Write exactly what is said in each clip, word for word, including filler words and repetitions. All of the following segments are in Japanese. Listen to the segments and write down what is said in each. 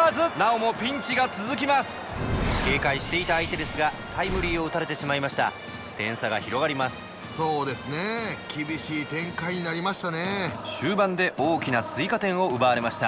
ーズ。なおもピンチが続きます。警戒していた相手ですがタイムリーを打たれてしまいました。点差が広がります。 そうですね、厳しい展開になりましたね。 終盤で大きな追加点を奪われました。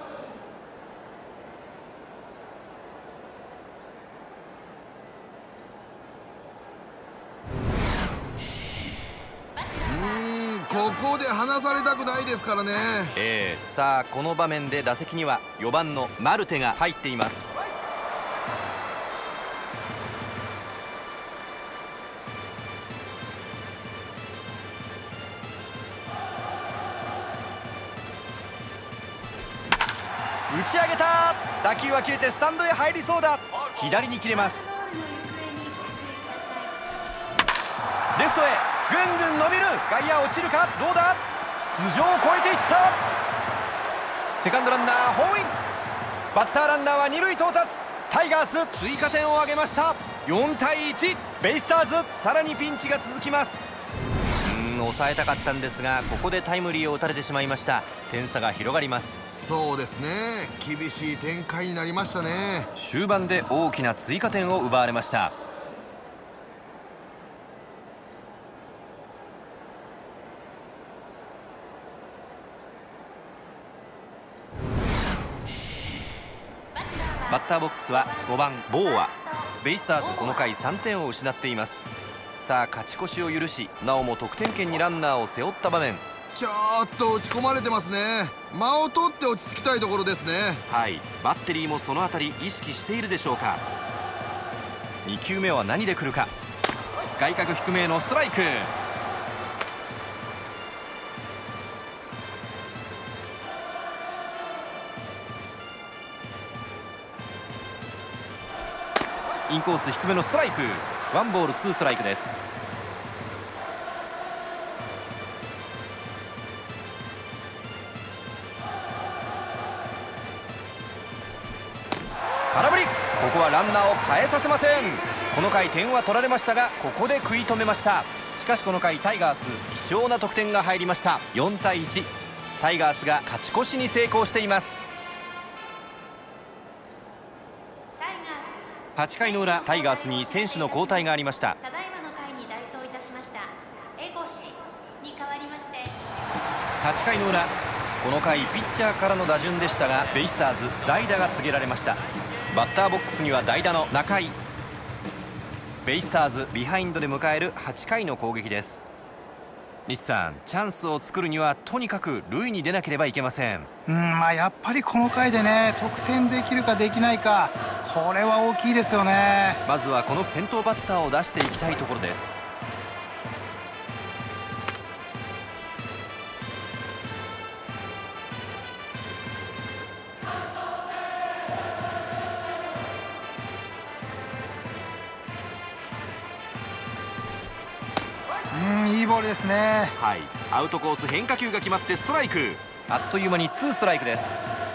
ここで離されたくないですからね。 えー、さあこの場面で打席にはよばんのマルテが入っています。打ち上げた。打球は切れてスタンドへ入りそうだ。左に切れます。レフトへぐんぐん伸びる。外野落ちるか。どうだ。頭上を越えていった。セカンドランナーホームイン。バッターランナーは二塁到達。タイガース追加点を挙げました。よんたいいち。ベイスターズさらにピンチが続きます。うーん抑えたかったんですがここでタイムリーを打たれてしまいました。点差が広がります。 そうですね、厳しい展開になりましたね。 終盤で大きな追加点を奪われました。バッターボックスはごばんボーア。ベイスターズこの回さんてんを失っています。さあ勝ち越しを許しなおも得点圏にランナーを背負った場面。 ちょっと打ち込まれてますね。間を取って落ち着きたいところですね。 はい、バッテリーもそのあたり意識しているでしょうか。にきゅうめは何で来るか。外角低めへのストライク。インコース低めのストライク。ワンボールツーストライクです。空振り。ここはランナーを変えさせません。この回点は取られましたがここで食い止めました。しかしこの回タイガース貴重な得点が入りました。よんたいいち。タイガースが勝ち越しに成功しています。はちかいの裏タイガースに選手の交代がありました。 ただいまの回に代走いたしました江越に代わりまして。 はちかいの裏この回ピッチャーからの打順でしたがベイスターズ代打が告げられました。バッターボックスには代打の中井。ベイスターズビハインドで迎えるはちかいの攻撃です。西さん、チャンスを作るにはとにかく塁に出なければいけません。 うん、まあ、やっぱりこの回でね得点できるかできないか、これは大きいですよね。 まずはこの先頭バッターを出していきたいところです。 うん、いいボールですね。 はい、アウトコース変化球が決まってストライク。あっという間にツーストライクです。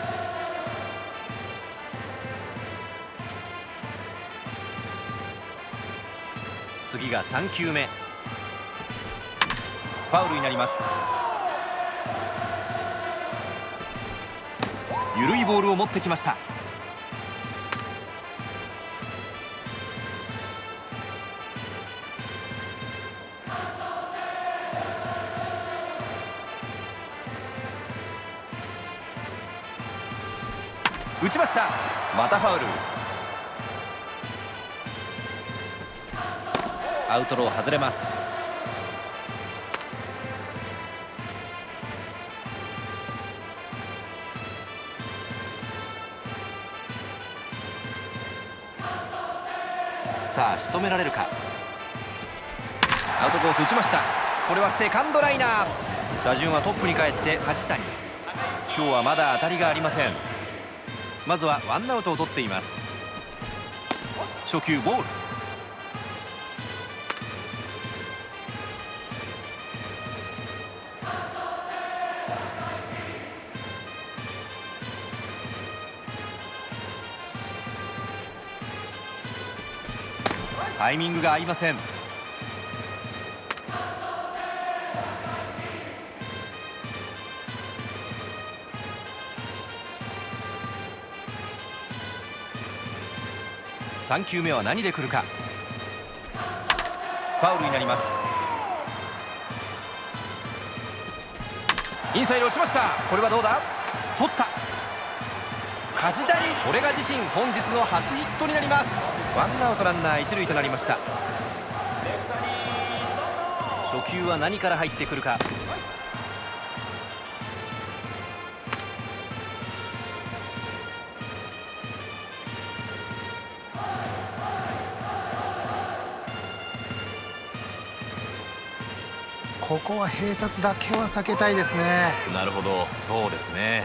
次がさんきゅうめ。ファウルになります。緩いボールを持ってきました。打ちました。またファウル。アウトロー外れます。さあ仕留められるか。アウトコース打ちました。これはセカンドライナー。打順はトップに帰って梶谷。今日はまだ当たりがありません。まずはワンアウトを取っています。初球ボール。タイミングが合いません。 さん球目は何で来るか。ファウルになります。インサイド落ちました。これはどうだ。取った。梶谷、これが自身本日の初ヒットになります。ワンアウトランナー一塁となりました。初球は何から入ってくるか。 ここは併殺だけは避けたいですね。 なるほど、そうですね。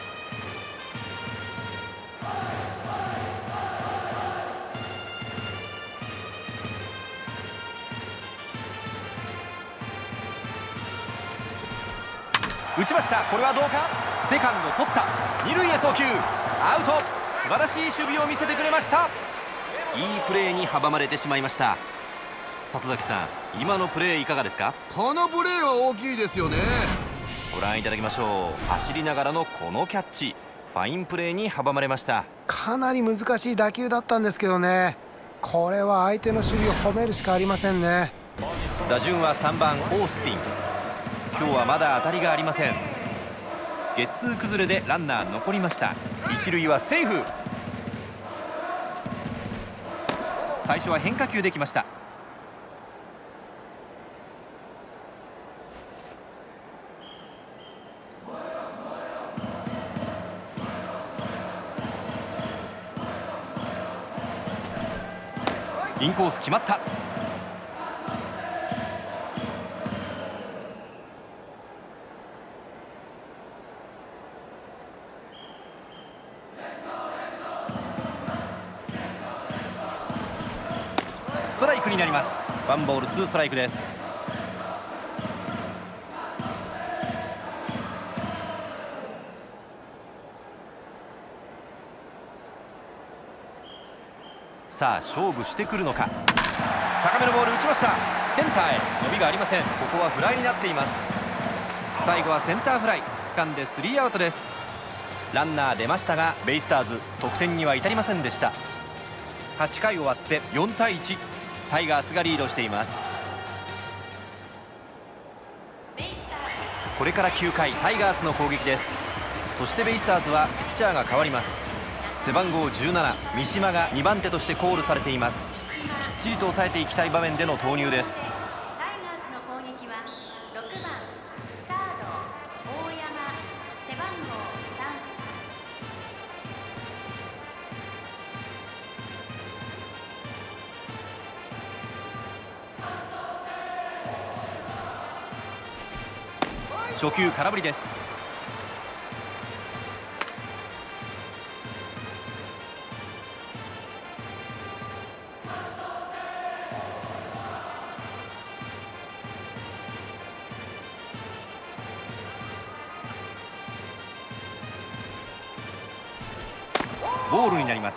打ちました。これはどうか。セカンド取った。二塁へ送球、アウト。素晴らしい守備を見せてくれました。いいプレーに阻まれてしまいました。里崎さん、今のプレーいかがですか。 このプレーは大きいですよね。 ご覧いただきましょう。走りながらのこのキャッチ、ファインプレーに阻まれました。 かなり難しい打球だったんですけどね、これは相手の守備を褒めるしかありませんね。 打順はさんばんオースティン。今日はまだ当たりがありません。ゲッツー崩れでランナー残りました。一塁はセーフ。最初は変化球できました。インコース決まった。ストライクになります。ワンボールツーストライクです。さあ勝負してくるのか。高めのボール打ちました。センターへ伸びがありません。ここはフライになっています。最後はセンターフライ掴んでスリーアウトです。ランナー出ましたがベイスターズ得点には至りませんでした。はちかい終わってよんたいいち、タイガースがリードしています。これからきゅうかいタイガースの攻撃です。そしてベイスターズはピッチャーが変わります。背番号じゅうなな三島がにばん手としてコールされています。きっちりと抑えていきたい場面での投入です。 タイガースの攻撃はろくばんサード大山、背番号さん。 初球空振りです。ボールになります。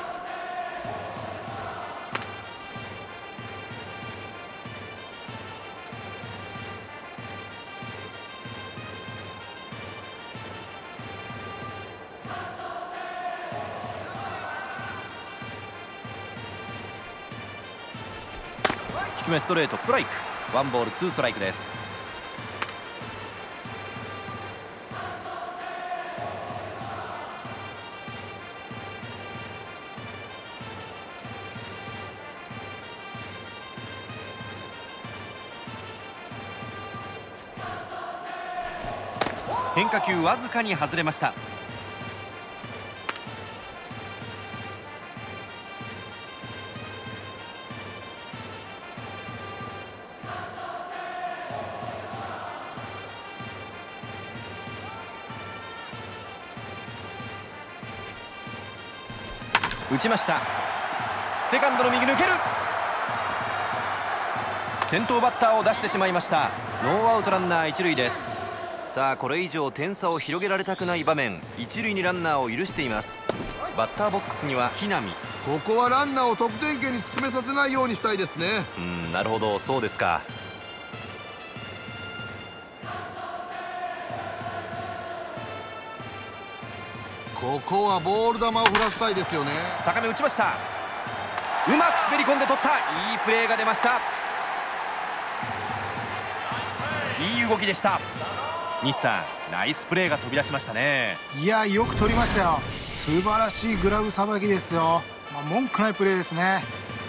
低めストレートストライク。ワンボールツーストライクです。変化球わずかに外れました。打ちました。セカンドの右抜ける。先頭バッターを出してしまいました。ノーアウトランナー一塁です。さあこれ以上点差を広げられたくない場面、一塁にランナーを許しています。バッターボックスには木浪。 ここはランナーを得点圏に進めさせないようにしたいですね。 うん、なるほど、そうですか。 ここはボール球を振らせたいですよね。 高め打ちました。 うまく滑り込んで取った。いいプレーが出ました。いい動きでした。西さん、ナイスプレーが飛び出しましたね。 いや、よく取りましたよ。素晴らしいグラブさばきですよ。まあ、文句ないプレーですね。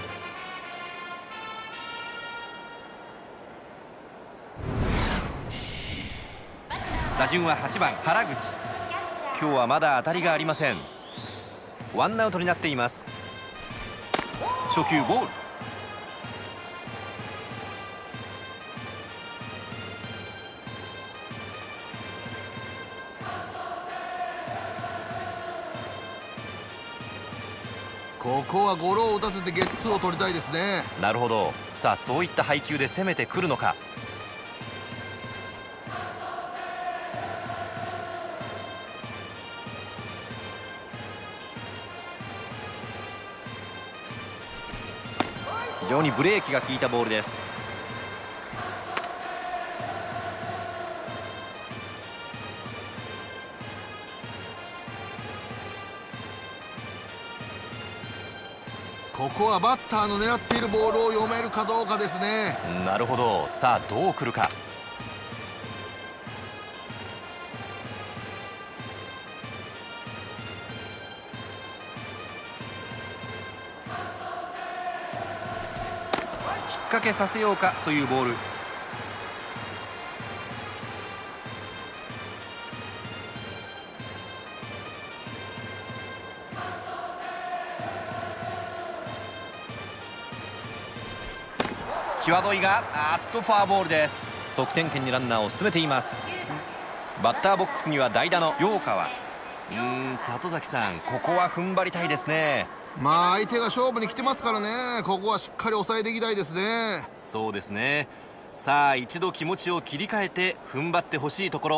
打順ははちばん原口。今日はまだ当たりがありません。ワンアウトになっています。初球ボール。 ここはゴロを打たせてゲッツーを取りたいですね。 なるほど。さあ、そういった配球で攻めてくるのか。非常にブレーキが効いたボールです。 ここはバッターの狙っているボールを読めるかどうかですね。 なるほど。さあ、どう来るか。引っ掛けさせようかというボール。際どいが、あっとフォアボールです。得点圏にランナーを進めています。バッターボックスには代打の陽川。うーん、里崎さん、ここは踏ん張りたいですね。 まあ相手が勝負に来てますからね。ここはしっかり抑えていきたいですね。 そうですね。さあ、一度気持ちを切り替えて踏ん張ってほしいところ。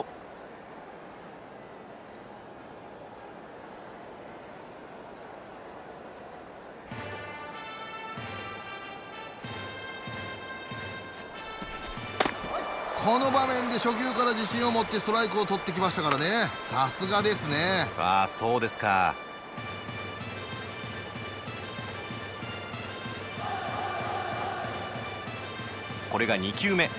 この場面で初球から自信を持ってストライクを取ってきましたからね。さすがですね。 ああ、そうですか。これがにきゅうめ。 うん、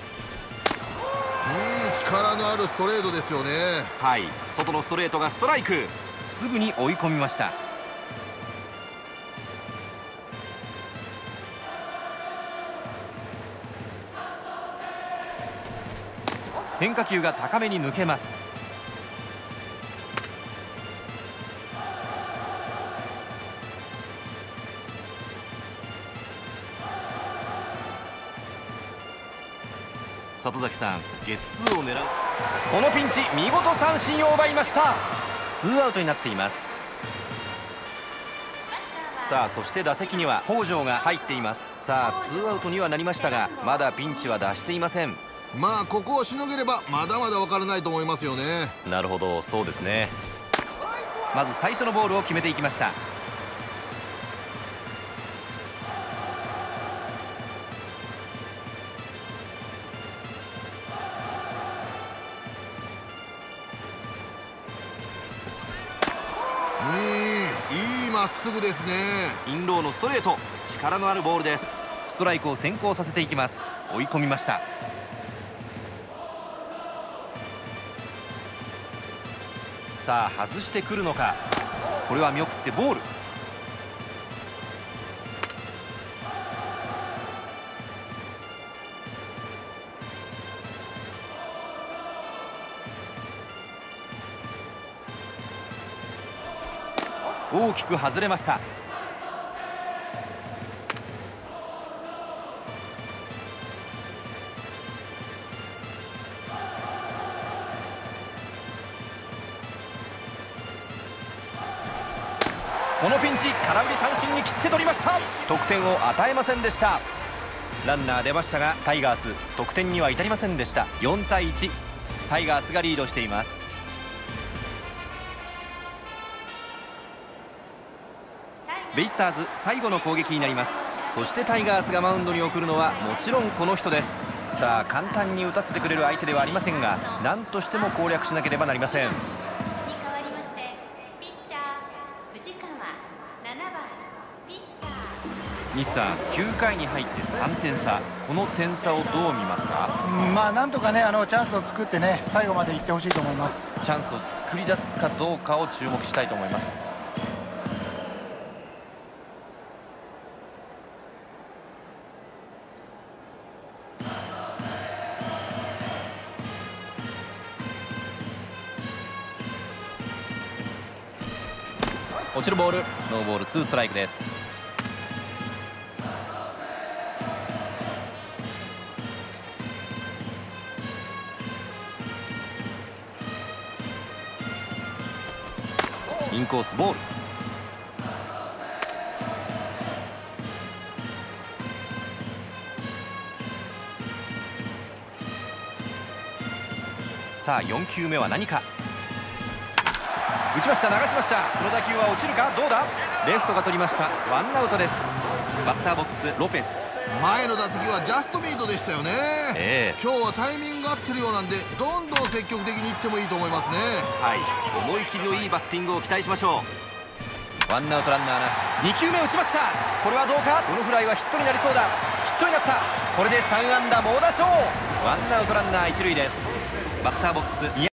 力のあるストレートですよね。 はい、外のストレートがストライク。すぐに追い込みました。変化球が高めに抜けます。里崎さん、ゲッツーを狙う。このピンチ、見事三振を奪いました。ツーアウトになっています。さあ、そして打席には北條が入っています。さあ、ツーアウトにはなりましたが、まだピンチは脱していません。 まあここをしのげればまだまだ分からないと思いますよね。 なるほど、そうですね。まず最初のボールを決めていきました。 うーん、いいまっすぐですね。 インローのストレート、力のあるボールです。ストライクを先行させていきます。追い込みました。さあ、外してくるのか。これは見送ってボール。大きく外れました。このピンチ、空振り三振に切って取りました。得点を与えませんでした。ランナー出ましたが、タイガース得点には至りませんでした。よんたいいち、タイガースがリードしています。ベイスターズ最後の攻撃になります。そしてタイガースがマウンドに送るのはもちろんこの人です。さあ、簡単に打たせてくれる相手ではありませんが、何としても攻略しなければなりません。 西さん、きゅうかいに入ってさんてんさ、この点差をどう見ますか？ うん、まあなんとかねあのチャンスを作ってね最後まで行ってほしいと思います。 チャンスを作り出すかどうかを注目したいと思います。落ちるボール、ノーボールツーストライクです。インコースボール。さあよんきゅうめは何か。打ちました、流しました。この打球は落ちるか、どうだ。レフトが取りました。ワンアウトです。バッターボックスロペス。 前の打席はジャストミートでしたよね、 えー、 今日はタイミングが合ってるようなんでどんどん積極的にいってもいいと思いますね。 はい、思い切りのいいバッティングを期待しましょう。ワンアウトランナーなし。にきゅうめ打ちました。これはどうか。このフライはヒットになりそうだ。ヒットになった。これでさん安打猛打賞。ワンアウトランナー一塁です。バッターボックス